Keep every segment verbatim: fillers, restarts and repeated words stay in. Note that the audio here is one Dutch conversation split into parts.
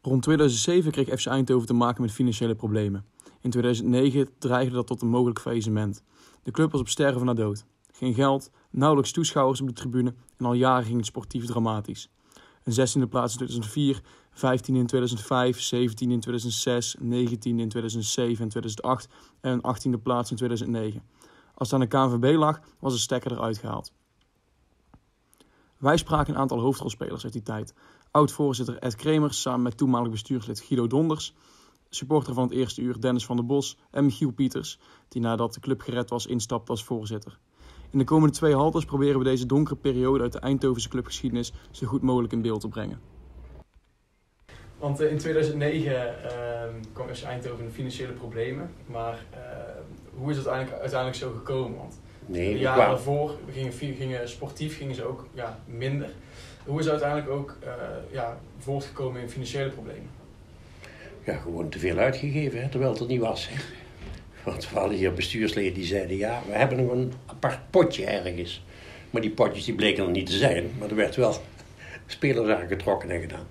Rond tweeduizend zeven kreeg F C Eindhoven te maken met financiële problemen. In tweeduizend negen dreigde dat tot een mogelijk faillissement. De club was op sterven na dood. Geen geld, nauwelijks toeschouwers op de tribune en al jaren ging het sportief dramatisch. Een zestiende plaats in tweeduizend vier, vijftiende in tweeduizend vijf, zeventiende in tweeduizend zes, negentiende in tweeduizend zeven en tweeduizend acht en een achttiende plaats in tweeduizend negen. Als het aan de K N V B lag, was de stekker eruit gehaald. Wij spraken een aantal hoofdrolspelers uit die tijd. Oud-voorzitter Ed Kremers samen met toenmalig bestuurslid Guido Donders, supporter van het eerste uur Dennis van der Bos en Michiel Pieters, die nadat de club gered was instapte als voorzitter. In de komende twee haltes proberen we deze donkere periode uit de Eindhovense clubgeschiedenis zo goed mogelijk in beeld te brengen. Want uh, in tweeduizend negen uh, kwam F C Eindhoven in financiële problemen, maar uh, hoe is het uiteindelijk, uiteindelijk zo gekomen? Want nee, de jaren daarvoor gingen, gingen sportief gingen ze ook ja, minder. Hoe is het uiteindelijk ook uh, ja, voortgekomen in financiële problemen? Ja, gewoon te veel uitgegeven, hè, terwijl het er niet was. Hè. Want we hadden hier bestuursleden die zeiden, ja, we hebben nog een apart potje ergens. Maar die potjes die bleken er niet te zijn, maar er werd wel spelers aangetrokken en gedaan.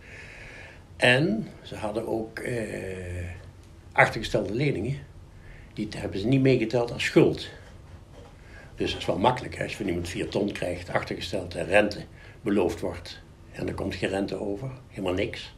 En ze hadden ook eh, achtergestelde leningen, die hebben ze niet meegeteld als schuld. Dus dat is wel makkelijk, hè, als je van iemand vier ton krijgt, achtergesteld en rente beloofd wordt. En er komt geen rente over, helemaal niks.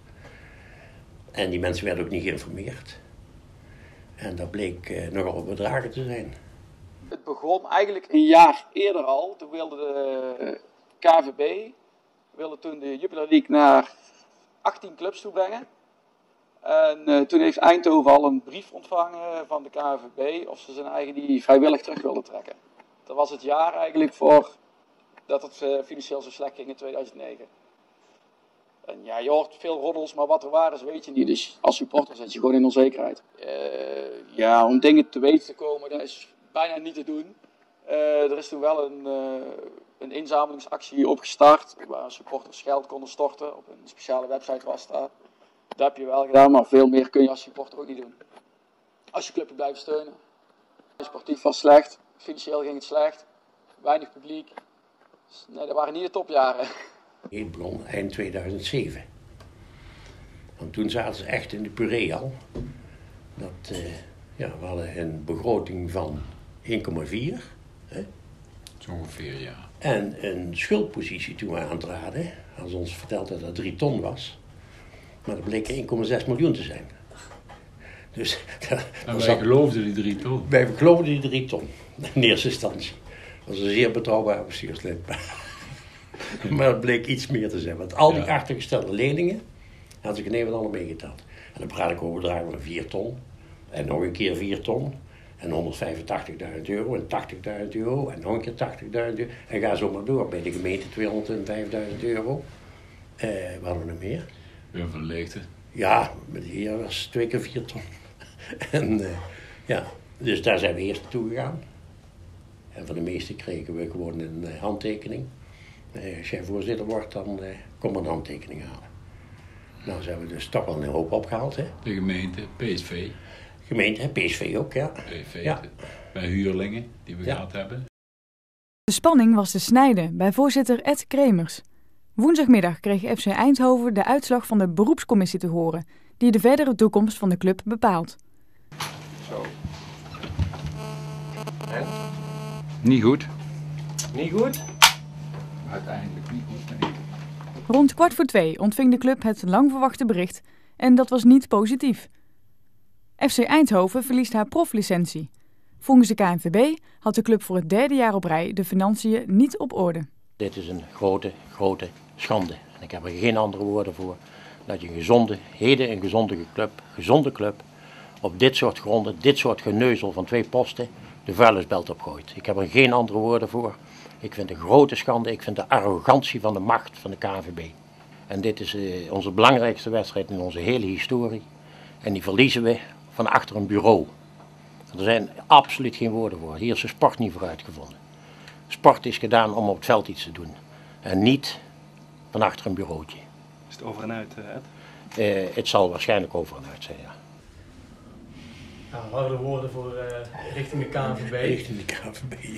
En die mensen werden ook niet geïnformeerd. En dat bleek eh, nogal bedragen te zijn. Het begon eigenlijk een jaar eerder al. Toen wilde de K N V B wilde toen de Jupiler League naar achttien clubs toe brengen. En uh, toen heeft Eindhoven al een brief ontvangen van de K N V B of ze zijn eigen die vrijwillig terug wilden trekken. Dat was het jaar eigenlijk voor dat het uh, financieel zo slecht ging in tweeduizend negen. En ja, je hoort veel roddels, maar wat er waar is weet je niet. Dus als supporter zit je gewoon in onzekerheid. Uh, ja, om dingen te weten te komen, dat is bijna niet te doen. Uh, er is toen wel een, uh, een inzamelingsactie opgestart, waar supporters geld konden storten. Op een speciale website was dat. Dat heb je wel gedaan, maar veel meer kun je als supporter ook niet doen. Als je club blijft steunen. Sportief was slecht, financieel ging het slecht, weinig publiek. Nee, dat waren niet de topjaren. Het begon eind tweeduizend zeven. Want toen zaten ze echt in de puree al. Dat, uh, ja, we hadden een begroting van één komma vier. Zo ongeveer, ja. En een schuldpositie toen we aantraden. Als ons verteld dat dat drie ton was. Maar dat bleek één komma zes miljoen te zijn. Dus, en wij zat, geloofden die drie ton? Wij geloofden die drie ton. In eerste instantie. Dat was een zeer betrouwbare bestuurslid. Maar het bleek iets meer te zijn. Want al die ja. achtergestelde leningen had ik in Nederland allemaal meegeteld. En dan praat ik over bedragen van vier ton. En nog een keer vier ton. En honderdvijfentachtigduizend euro. En tachtigduizend euro. En nog een keer tachtigduizend euro. En ga zo maar door. Bij de gemeente tweehonderdvijfduizend euro. Eh, wat hadden we nog meer? Wim van Leegte. Ja, met de heer was twee keer vier ton. en uh, ja, dus daar zijn we eerst naartoe gegaan. En van de meeste kregen we gewoon een uh, handtekening. Uh, als jij voorzitter wordt, dan uh, kom maar een handtekening halen. Nou, zijn we dus toch wel een hoop opgehaald. Hè? De gemeente, P S V. Gemeente, P S V ook, ja. P S V, ja. Bij huurlingen die we ja. gehad hebben. De spanning was te snijden bij voorzitter Ed Kremers. Woensdagmiddag kreeg F C Eindhoven de uitslag van de beroepscommissie te horen, die de verdere toekomst van de club bepaalt. Zo. En? Niet goed. Niet goed? Uiteindelijk niet goed, nee. Rond kwart voor twee ontving de club het lang verwachte bericht en dat was niet positief. F C Eindhoven verliest haar proflicentie. Volgens de K N V B had de club voor het derde jaar op rij de financiën niet op orde. Dit is een grote, grote schande. En ik heb er geen andere woorden voor. Dat je een gezonde, heden een gezonde club, gezonde club, op dit soort gronden, dit soort geneuzel van twee posten, de vuilnisbelt opgooit. Ik heb er geen andere woorden voor. Ik vind het een grote schande. Ik vind de arrogantie van de macht van de K N V B. En dit is uh, onze belangrijkste wedstrijd in onze hele historie. En die verliezen we van achter een bureau. Er zijn absoluut geen woorden voor. Hier is de sport niet voor uitgevonden. Sport is gedaan om op het veld iets te doen. En niet van achter een bureautje. Is het over en uit, Ed? Uh, het zal waarschijnlijk over en uit zijn, ja. Nou, harde woorden voor uh, richting de K N V B. Richting de K N V B, ja.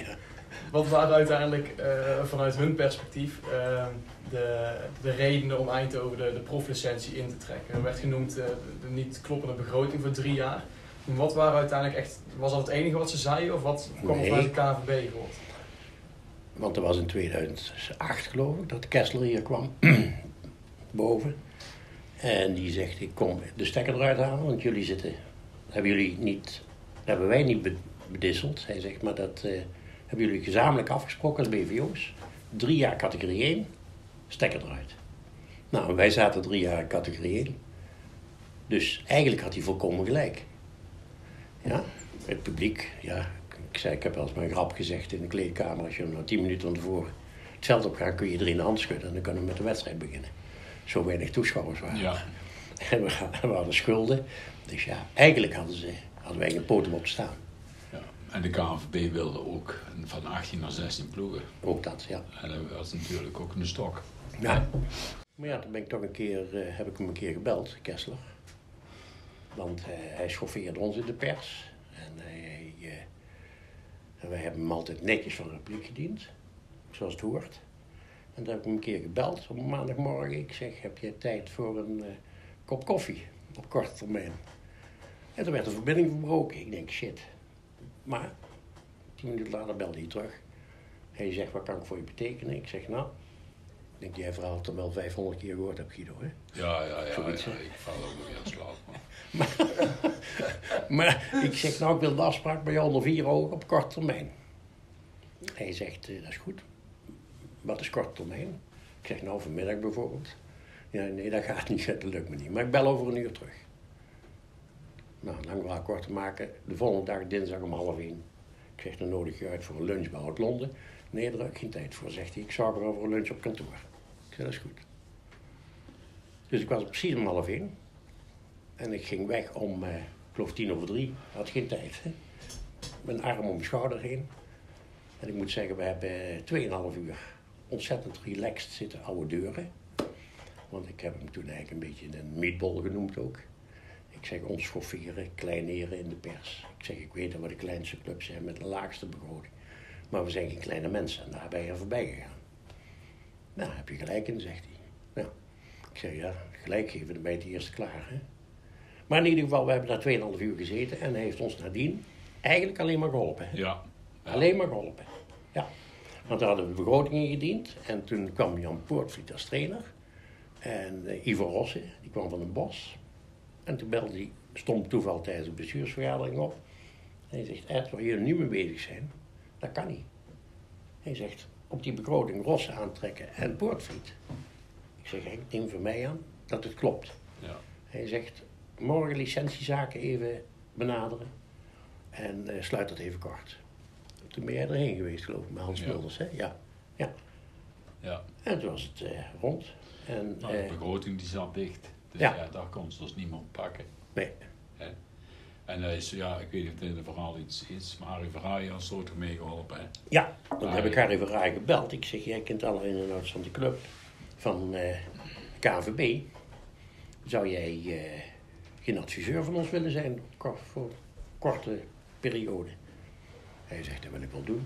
Wat waren uiteindelijk uh, vanuit hun perspectief uh, de, de redenen om Eindhoven de, de proflicentie in te trekken? Er werd genoemd uh, de niet kloppende begroting voor drie jaar. Wat waren uiteindelijk echt, was dat het enige wat ze zeiden of wat kwam er Nee. vanuit de K N V B gehoord? Want er was in tweeduizend acht geloof ik dat Kessler hier kwam, boven. En die zegt, ik kom de stekker eruit halen, want jullie zitten, hebben jullie niet, hebben wij niet bedisseld. Hij zegt, maar dat uh, hebben jullie gezamenlijk afgesproken als B V O's. Drie jaar categorie één, stekker eruit. Nou, wij zaten drie jaar in categorie één. Dus eigenlijk had hij volkomen gelijk. Ja, het publiek, ja, ik zei, ik heb wel eens mijn grap gezegd in de kleedkamer, als je na tien minuten van tevoren het veld op gaat, kun je iedereen de hand schudden en dan kunnen we met de wedstrijd beginnen. Zo weinig toeschouwers waren. Ja. En we, we hadden schulden. Dus ja, eigenlijk hadden, ze, hadden wij geen poten op te staan. Ja. En de K N V B wilde ook van achttien naar zestien ploegen. Ook dat, ja. En dat was natuurlijk ook een stok. Ja. Maar ja, toen ben ik toch een keer, uh, heb ik hem een keer gebeld, Kessler. Want uh, hij schoffeerde ons in de pers. En hij, uh, en wij hebben hem altijd netjes van repliek gediend. Zoals het hoort. En toen heb ik hem een keer gebeld op maandagmorgen. Ik zeg, heb je tijd voor een uh, kop koffie op korte termijn? En toen werd de verbinding verbroken. Ik denk, shit. Maar tien minuten later belde hij terug. Hij zegt, wat kan ik voor je betekenen? Ik zeg, nou, ik denk, jij verhaal toch wel vijfhonderd keer gehoord hebt, Guido, hè? Ja, ja, ja. Zoiets, ja ik val ook weer in slaap. Maar. maar, maar ik zeg, nou, ik wil de afspraak bij jou onder vier ogen op korte termijn. Hij zegt, uh, dat is goed. Wat is korte termijn? Ik zeg, nou, vanmiddag bijvoorbeeld. Ja, nee, dat gaat niet, dat lukt me niet. Maar ik bel over een uur terug. Nou, lang verhaal kort te maken. De volgende dag, dinsdag om half één. Ik zeg, dan nodig je uit voor een lunch bij Oud Londen. Nee, daar heb ik geen tijd voor, zegt hij. Ik zorg er over een lunch op kantoor. Ik zeg, dat is goed. Dus ik was precies om half één. En ik ging weg om, uh, ik geloof tien over drie. Had geen tijd, hè. Mijn arm om mijn schouder heen. En ik moet zeggen, we hebben tweeënhalf uur ontzettend relaxed zitten oude deuren. Want ik heb hem toen eigenlijk een beetje een meatball genoemd ook. Ik zeg, ons schofferen, kleineren in de pers. Ik zeg, ik weet dat we de kleinste club zijn met de laagste begroting. Maar we zijn geen kleine mensen en daar ben je voorbij gegaan. Nou, heb je gelijk in, zegt hij. Nou, ik zeg, ja, gelijk geven, dan ben je het eerste klaar, hè. Maar in ieder geval, we hebben daar tweeënhalf uur gezeten en hij heeft ons nadien eigenlijk alleen maar geholpen, hè. Ja. Ja. Alleen maar geholpen. Ja. Want we hadden we begrotingen gediend. En toen kwam Jan Poortvliet als trainer. En uh, Ivo Rosse, die kwam van den Bosch. En toen belde hij stom toeval tijdens de bestuursvergadering op. En hij zegt, Ed, waar jullie nu mee bezig zijn, dat kan niet. Hij zegt, op die begroting Rosse aantrekken en Poortvliet. Ik zeg, ik neem van mij aan dat het klopt. Ja. Hij zegt, morgen licentiezaken even benaderen. En uh, sluit dat even kort. Toen ben jij erheen geweest, geloof ik, met Hans Mulders, ja. hè? Ja. ja. Ja. En toen was het uh, rond. En, nou, de uh, begroting die zat dicht. Dus ja. ja, daar kon ze dus niemand pakken. Nee. Hè? En hij is, ja, ik weet niet of het in het verhaal iets is, maar Harry Verhaaien had zo toch meegeholpen. Hè? Ja, dan Harry. heb ik Harry Verhaaien gebeld. Ik zeg, jij kent alle in en outs van de club van uh, K N V B. Zou jij uh, geen adviseur van ons willen zijn voor, voor korte periode? Hij zegt, dat wil ik wel doen.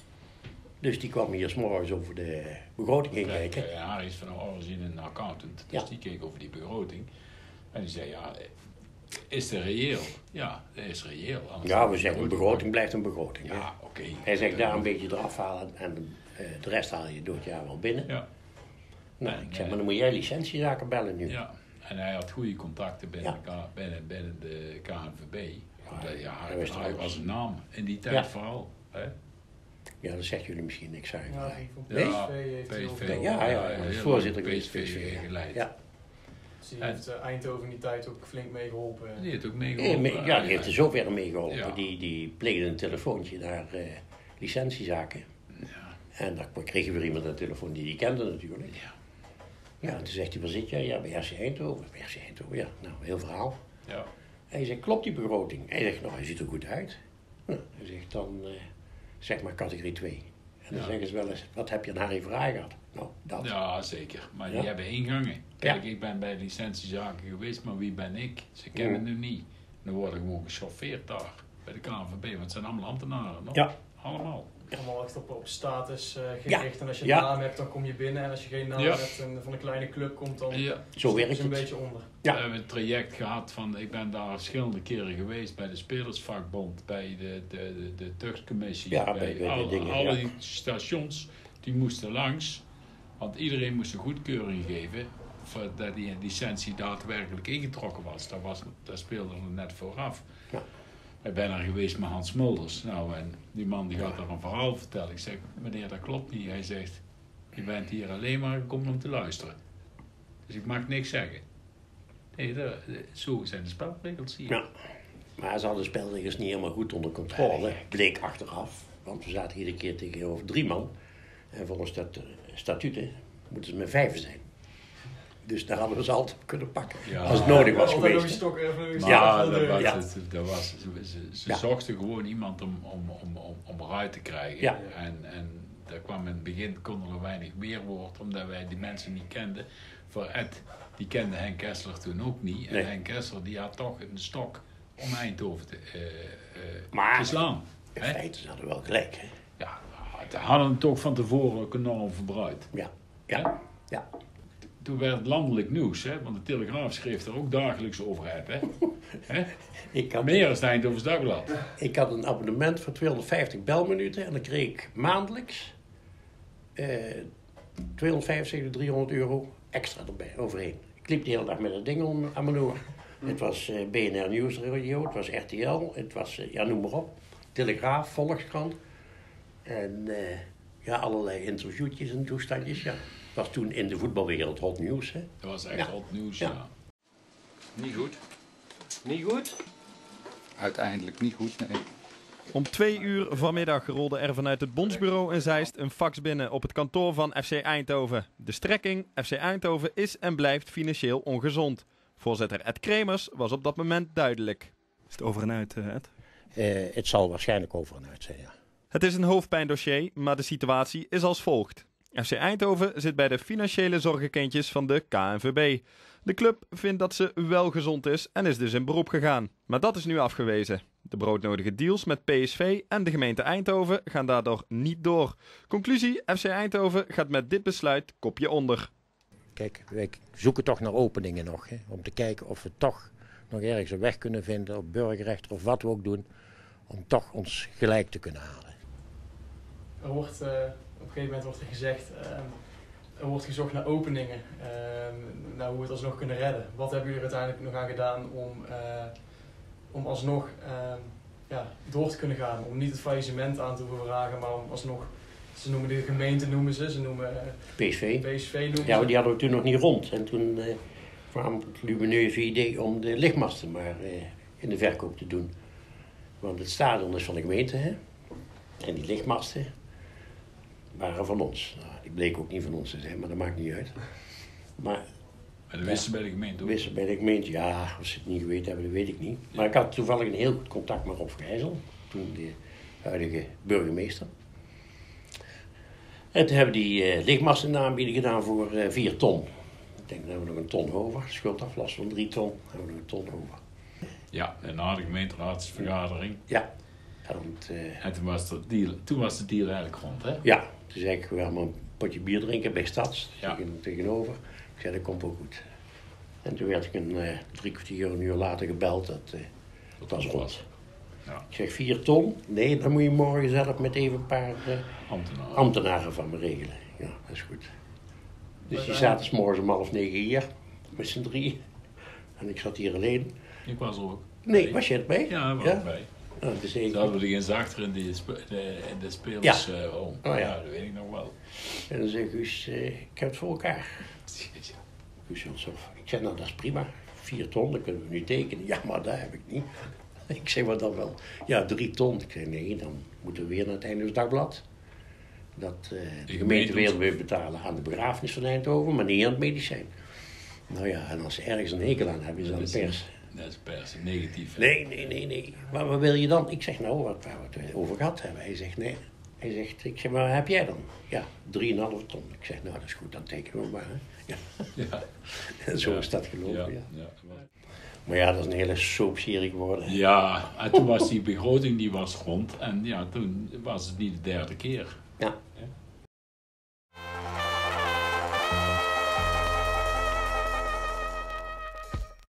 Dus die kwam hier 's morgens over de begroting heen Kijk, kijken. uh, Harry is van origine een accountant, dus Ja. die keek over die begroting. En die zei, ja, is het reëel? Ja, dat is reëel. Anders Ja, we zeggen, een begroting blijft een begroting. hè. Ja, oké. Okay. Hij zegt, daar een beetje eraf halen en uh, de rest haal je door het jaar wel binnen. Ja. Nou, En, ik zeg, uh, maar dan moet jij licentiezaken bellen nu. Ja, en hij had goede contacten binnen, Ja. de, K- binnen, binnen de K N V B. Omdat, ja, hij Harry wist Verhaaien alles. was een naam in die tijd Ja. vooral. Hè? Ja, dat zeggen jullie misschien niks, Harry. Ja, Nee? van Nee? P S V heeft hij P S V. ook- Ja, ja, ja, heel hij is lang voorzitter P geweest S V P S V, ja. geleid. Ja. Dus die heeft uh, Eindhoven in die tijd ook flink meegeholpen. Die heeft ook Nee, meegeholpen. maar- ja, die heeft er zover mee geholpen. Ja. Die, die pleegde een telefoontje naar uh, licentiezaken. Ja. En dan kreeg je weer iemand een telefoon die die kende natuurlijk. Ja. Ja, en toen zegt hij, waar zit jij? Ja, bij R C Eindhoven. Bij R C Eindhoven, ja. Nou, heel verhaal. Ja. En hij zegt, klopt die begroting? Hij zegt, nou, hij ziet er goed uit. Nou, hij zegt, dan uh, zeg maar categorie twee. En dan Ja. zeggen ze wel eens, wat heb je aan Harry Verhaaien gehad? Nou, dat. Ja, zeker. Maar Ja. die hebben ingangen. Kijk, Ja. ik ben bij licentiezaken geweest, maar wie ben ik? Ze kennen Mm. nu niet. Dan worden gewoon geschoffeerd daar, bij de K N V B, want het zijn allemaal ambtenaren, nog. Ja. allemaal. Allemaal echt op, op status uh, gericht. Ja. En als je een Ja. naam hebt, dan kom je binnen. En als je geen naam Ja. hebt en van een kleine club komt, dan Ja. Zo werkt is het een het. beetje onder. Ja. We hebben een traject gehad van, ik ben daar verschillende keren geweest bij de Spelersvakbond, bij de, de, de, de tuchtcommissie, Ja, bij, bij- bij die al- dingen, alle ja. die stations, die moesten langs, want iedereen moest een goedkeuring geven voordat die licentie daadwerkelijk ingetrokken was. Dat, was, dat speelde er net vooraf. Ja. Ik ben er geweest met Hans Mulders. Nou, en die man die gaat er een verhaal vertellen. Ik zeg, meneer, dat klopt niet. Hij zegt, je bent hier alleen maar gekomen om te luisteren. Dus ik mag niks zeggen. Nee, dat, zo zijn de spelregels hier. Ja. Maar ze hadden de spelregels niet helemaal goed onder controle. Bleek achteraf. Want we zaten iedere keer tegenover drie man. En volgens dat statuten moeten ze met vijven zijn. Dus daar hadden we ze altijd op kunnen pakken. Ja. Als het nodig was Altijd nog geweest. een stok, even een Maar stok Ja, achter de dat deur. was, ja. het, dat was, ze ze, ze Ja. zochten gewoon iemand om, om, om, om, om eruit te krijgen. Ja. En, en daar kwam in het begin kon er weinig weerwoord, omdat wij die mensen niet kenden. Voor Ed, die kende Henk Kessler toen ook niet. En Nee. Henk Kessler die had toch een stok om Eindhoven te, uh, uh, Maar- te slaan. In Hè? feite, ze hadden wel gelijk. Hè? Ja, ze hadden het toch van tevoren ook enorm verbruikt. Ja. Ja. Ja. Toen werd het landelijk nieuws, hè? Want de Telegraaf schreef er ook dagelijks over Ed. Hè? Hè? Ik had, Meer dan het Eindhovens Dagblad. ik had een abonnement voor tweehonderdvijftig belminuten. En dan kreeg ik maandelijks eh, tweehonderdvijfenzeventig, driehonderd euro extra erbij, overheen. Ik liep de hele dag met dat ding om, aan mijn oor. Het was eh, B N R Nieuwsradio, het was R T L, het was, eh, ja noem maar op. Telegraaf, Volkskrant. En eh, ja, allerlei interviewtjes en toestandjes, ja. Het was toen in de voetbalwereld hot nieuws, hè. Dat was echt Ja. hot nieuws, Ja. ja. Niet goed. Niet goed? Uiteindelijk niet goed, nee. Om twee uur vanmiddag rolde er vanuit het bondsbureau in Zeist een fax binnen op het kantoor van F C Eindhoven. De strekking: F C Eindhoven is en blijft financieel ongezond. Voorzitter Ed Kremers was op dat moment duidelijk. Is het over en uit, uh, Ed? Uh, het zal waarschijnlijk over en uit zijn, ja. Het is een hoofdpijndossier, maar de situatie is als volgt. F C Eindhoven zit bij de financiële zorgenkindjes van de K N V B. De club vindt dat ze wel gezond is en is dus in beroep gegaan. Maar dat is nu afgewezen. De broodnodige deals met P S V en de gemeente Eindhoven gaan daardoor niet door. Conclusie: F C Eindhoven gaat met dit besluit kopje onder. Kijk, wij zoeken toch naar openingen nog. Hè, om te kijken of we toch nog ergens een weg kunnen vinden op burgerrechter of wat we ook doen. Om toch ons gelijk te kunnen halen. Er wordt, uh, op een gegeven moment wordt er gezegd, uh, er wordt gezocht naar openingen. Uh, naar hoe we het alsnog kunnen redden. Wat hebben jullie er uiteindelijk nog aan gedaan om, uh, om alsnog uh, ja, door te kunnen gaan? Om niet het faillissement aan te vragen, maar om alsnog... Ze noemen de gemeente, noemen ze. Ze noemen uh, P S V. P S V noemen Ja, maar ze. die hadden we toen nog niet rond. En toen uh, kwam het lumineuze idee om de lichtmasten maar uh, in de verkoop te doen. Want het stadion is van de gemeente, hè. En die lichtmasten waren van ons. Nou, die bleken ook niet van ons te zijn, maar dat maakt niet uit. Maar... Maar dat wisten ze bij de gemeente ook. Wisten bij de gemeente, ja, of ze het niet geweten hebben, dat weet ik niet. Maar ik had toevallig een heel goed contact met Rob Gijzel, toen de huidige burgemeester. En toen hebben die uh, lichtmasten een aanbieding gedaan voor uh, vier ton. Ik denk, dan hebben we nog een ton over. Schuldaflast van drie ton, dan hebben we nog een ton over. Ja, en na de gemeenteraadsvergadering. Ja. Want, uh, en toen was, de deal, toen was de deal eigenlijk rond, hè? Ja, toen zei ik, we gaan maar een potje bier drinken bij Stads, ja. tegen, tegenover. Ik zei, dat komt wel goed. En toen werd ik een uh, drie kwartier, een uur later gebeld, dat, uh, dat was rond. Ja. Ik zeg, vier ton? Nee, dan moet je morgen zelf met even een paar uh, ambtenaren. ambtenaren van me regelen. Ja, dat is goed. Dus die zaten 's morgens om half negen hier, met z'n drie. En ik zat hier alleen. Ik was er ook. Nee, was je erbij? Ja, ik was ja? erbij. Oh, dus Ze hadden we eens achter in de, de, in de spelers. Ja. Uh, oh. Oh, ja. Ja, dat weet ik nog wel. En dan zei Guus, uh, ik heb het voor elkaar. Guus Hulshoff. Ik zei, nou dat is prima. Vier ton, dat kunnen we nu tekenen. Ja, maar dat heb ik niet. Ik zei, wat dan wel? Ja, drie ton. Ik zei, nee, dan moeten we weer naar het Eindhovens Dagblad. Dat uh, de, de gemeente weer weer betalen aan de begrafenis van Eindhoven, maar niet aan het medicijn. Nou ja, en als ze ergens een hekel aan hebben, is dat de pers. Dat is pers, negatief. Nee, nee, nee, nee. Maar wat wil je dan? Ik zeg, nou, wat, waar we het over gehad hebben. Hij zegt, nee. Hij zegt, ik zeg, maar wat heb jij dan? Ja, drieënhalve ton. Ik zeg, nou, dat is goed, dan tekenen we maar. Hè. Ja. Ja. En zo ja. is dat gelopen, ja. ja. ja. Maar ja, dat is een hele soapserie geworden. Ja, en toen was die begroting die was rond. En ja, toen was het niet de derde keer. Ja. Ja.